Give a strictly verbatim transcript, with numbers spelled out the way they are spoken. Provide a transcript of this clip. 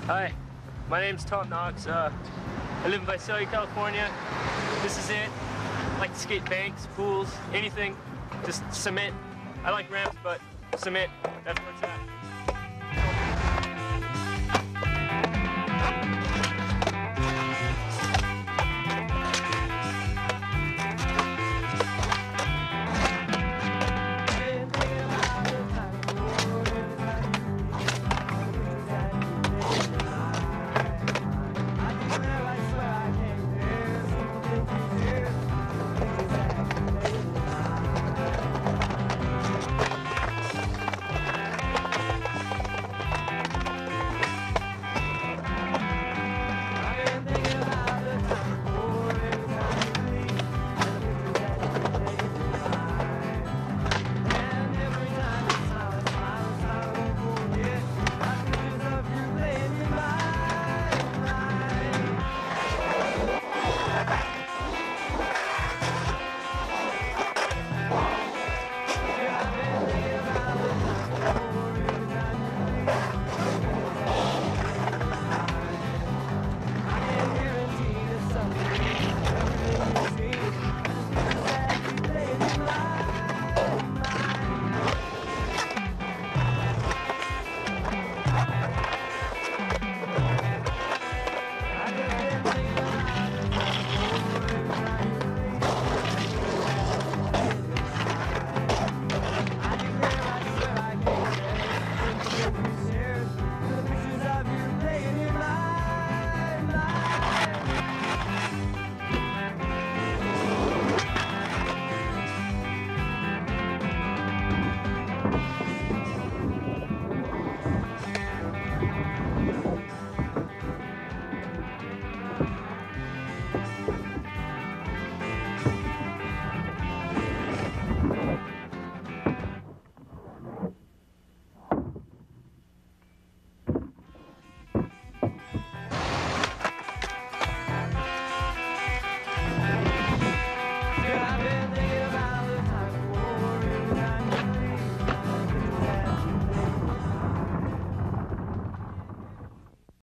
Hi, my name's Tom Knox. Uh, I live in Visalia, California. This is it. I like to skate banks, pools, anything. Just cement. I like ramps, but cement, that's where it's at.